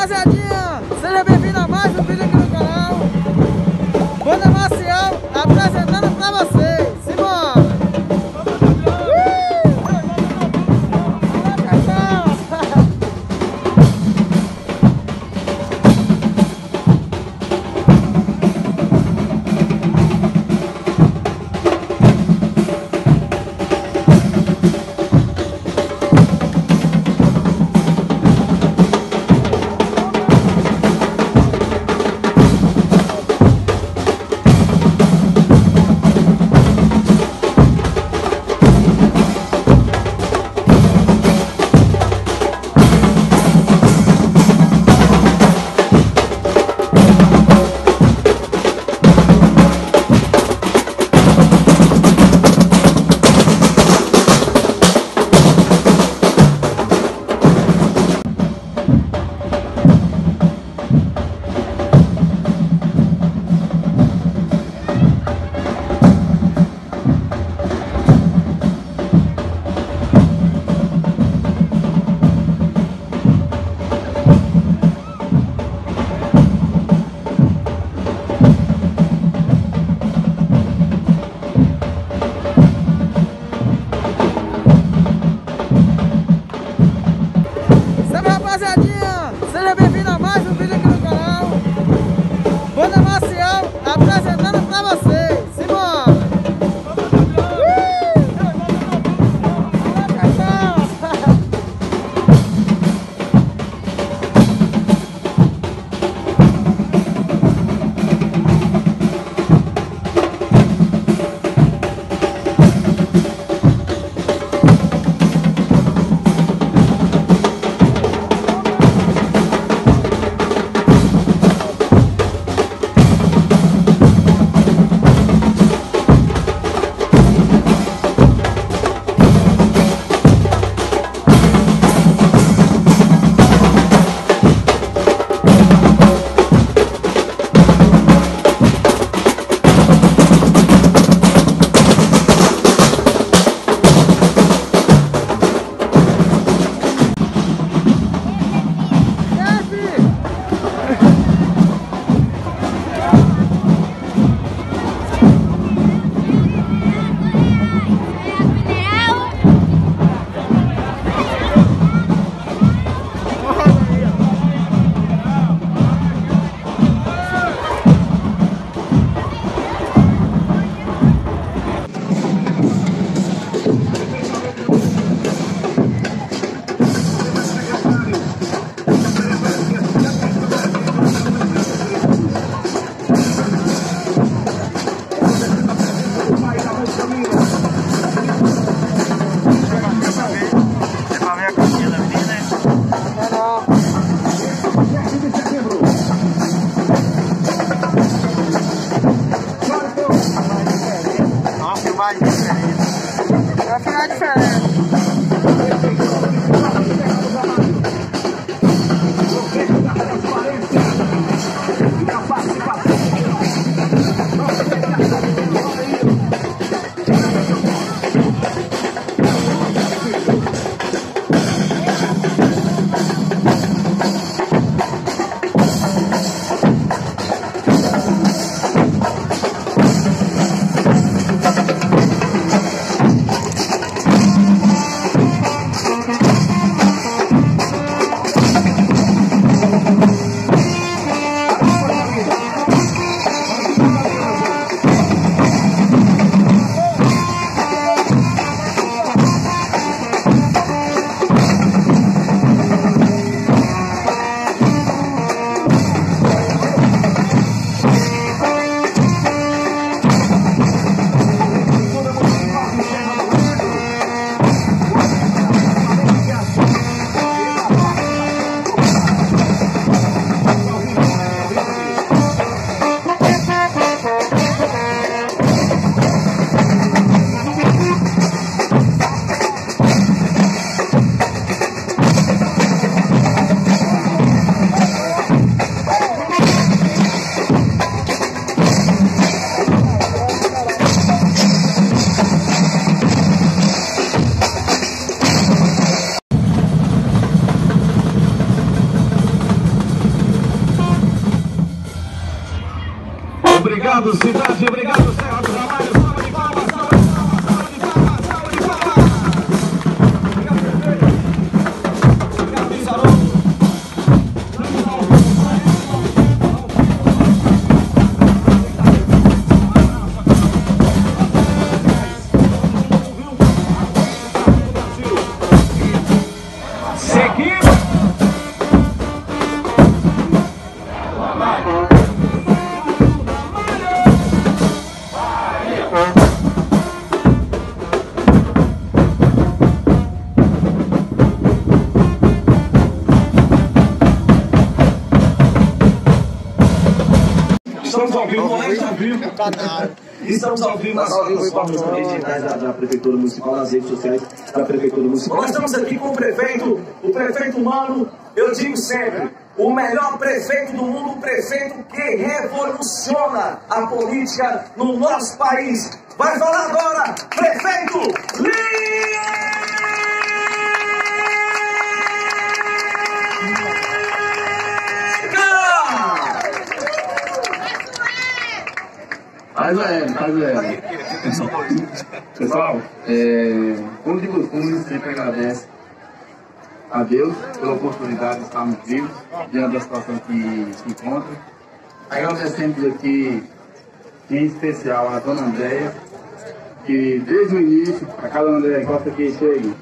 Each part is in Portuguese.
rapaziadinha, seja bem-vindo a mais um vídeo aqui no canal. Banda Marcial apresentando pra vocês. Simbora! Obrigado, cidade, obrigado, Serra do Ramalho. Salva de palmas, salva de palmas, salva de palmas, salva de palmas. Obrigado, prefeito. Obrigado, Pizarro. Estamos ao vivo, Estamos ao vivo nas plataformas digitais da Prefeitura Municipal, nas redes sociais da Prefeitura Municipal. Nós estamos aqui com o prefeito Mano, eu digo sempre, o melhor prefeito do mundo, o prefeito que revoluciona a política no nosso país. Vai falar agora, prefeito Liga! Faz o Pessoal, como de costume, sempre agradece a Deus pela oportunidade de estarmos vivos diante da situação que se encontra. Agradecemos aqui, em especial, a dona Andréia, que desde o início, a cada Andréia encosta que chegue.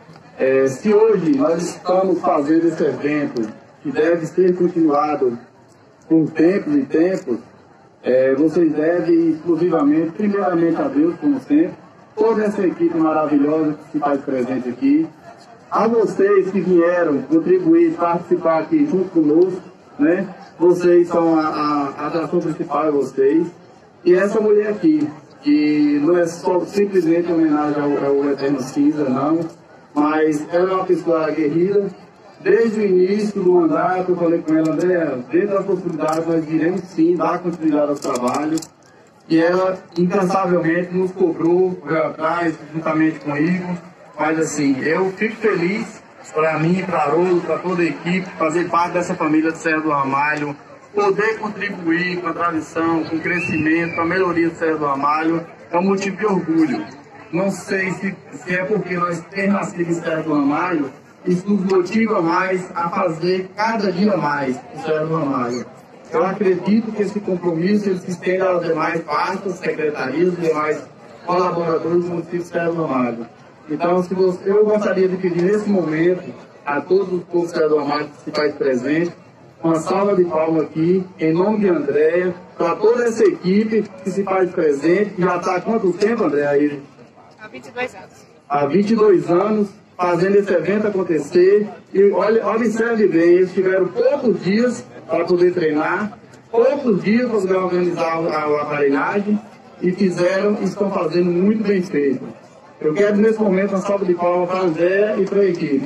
Se hoje nós estamos fazendo esse evento, que deve ser continuado por tempos e tempos, vocês devem exclusivamente, primeiramente a Deus, como sempre, toda essa equipe maravilhosa que se faz presente aqui, a vocês que vieram contribuir, participar aqui junto conosco, né? Vocês são a atração principal, vocês, e essa mulher aqui, que não é só simplesmente homenagem ao Eterno Cinza, não, mas ela é uma pessoa aguerrida. Desde o início do mandato, eu falei com ela, André, dentro das possibilidades, nós iremos sim dar continuidade aos trabalhos. E ela, incansavelmente, nos cobrou, veio atrás, juntamente comigo. Mas assim, eu fico feliz, para mim, para Haroldo, para toda a equipe, fazer parte dessa família de Serra do Ramalho, poder contribuir com a tradição, com o crescimento, com a melhoria do Serra do Ramalho, é um motivo de orgulho. Não sei se é porque nós temos nascido em Serra do Ramalho, isso nos motiva mais a fazer cada dia mais o Serra do Ramalho. Eu acredito que esse compromisso ele se estende às demais pastas, secretarias, demais colaboradores do município de Serra do Ramalho. Então, eu gostaria de pedir nesse momento a todos os povos de Serra do Ramalho que se faz presente, uma salva de palmas aqui, em nome de Andréia, para toda essa equipe que se faz presente. Já está há quanto tempo, Andréia? Há 22 anos. Há 22 anos. Fazendo esse evento acontecer, e observe bem, eles tiveram poucos dias para poder treinar, poucos dias para poder organizar a aparelhagem, e fizeram e estão fazendo muito bem feito. Eu quero nesse momento uma salva de palmas para a Andréia e para a equipe.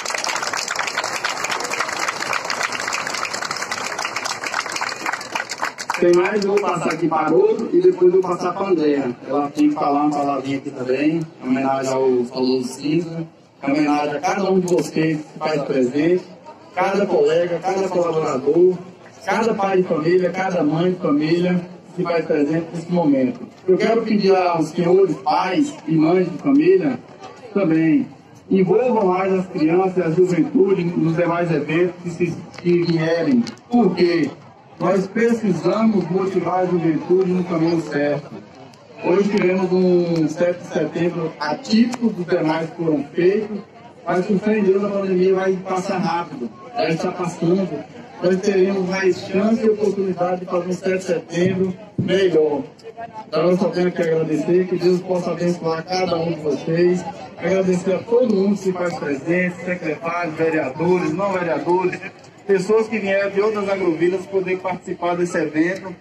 Sem mais, eu vou passar aqui para outro e depois eu vou passar para a Andréia. Ela tem que falar uma palavrinha aqui também, em homenagem ao Saulo Cinza. Em homenagem a cada um de vocês que faz presente, cada colega, cada colaborador, cada pai de família, cada mãe de família que faz presente nesse momento. Eu quero pedir aos senhores pais e mães de família também, envolvam mais as crianças e a juventude nos demais eventos que vierem, porque nós precisamos motivar a juventude no caminho certo. Hoje tivemos um 7 de setembro atípico, dos demais foram feitos, mas com fé em Deus a pandemia vai passar rápido, já está passando. Nós teremos mais chance e oportunidade de fazer um 7 de setembro melhor. Então eu só tenho que agradecer, que Deus possa abençoar cada um de vocês, agradecer a todo mundo que se faz presente, secretários, vereadores, não vereadores, pessoas que vieram de outras agrovilas poder participar desse evento.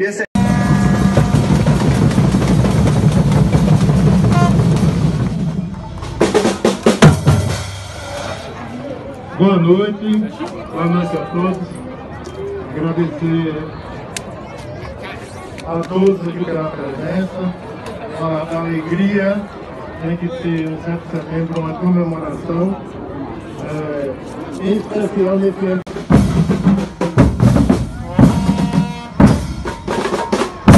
Boa noite a todos. Agradecer a todos aqui pela presença, a alegria em que ter no 7 de setembro uma comemoração, em especial nesse ano.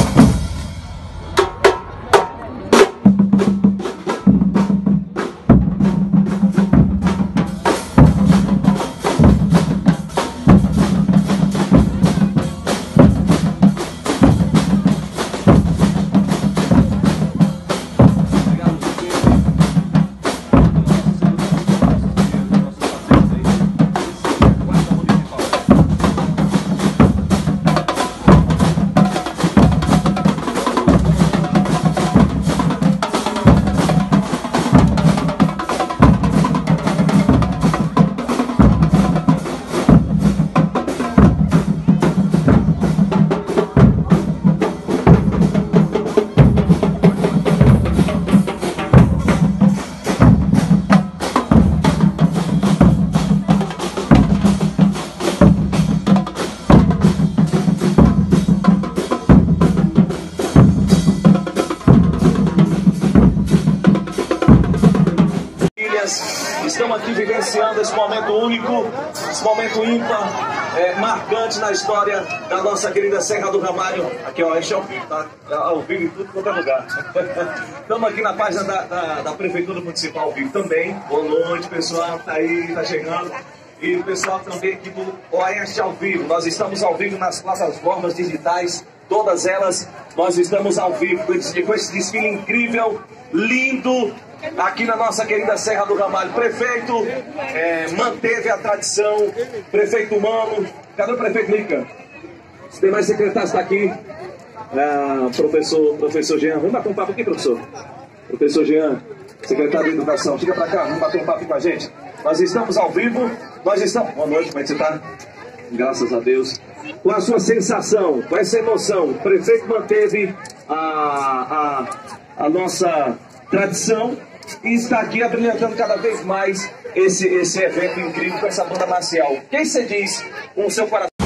aqui vivenciando esse momento único, esse momento ímpar, marcante na história da nossa querida Serra do Ramalho. Aqui, ó, este é ao vivo, tá? Ao vivo em tudo quanto é lugar. Estamos aqui na página da Prefeitura Municipal ao vivo também. Boa noite, pessoal, tá aí, tá chegando. E o pessoal também aqui do Oeste ao vivo. Nós estamos ao vivo nas plataformas digitais, todas elas. Nós estamos ao vivo com esse desfile incrível, lindo, aqui na nossa querida Serra do Ramalho. Prefeito manteve a tradição, prefeito humano. Cadê o prefeito Lica? Os demais secretários estão aqui. Professor Jean, vamos bater um papo aqui, professor? Professor Jean, secretário de Educação, chega pra cá, vamos bater um papo com a gente. Nós estamos ao vivo, nós estamos... Boa noite, como é que você está? Graças a Deus. Com a sua sensação, com essa emoção, o prefeito manteve a nossa tradição e está aqui abrilhantando cada vez mais esse evento incrível com essa banda marcial. Quem você diz com o seu coração?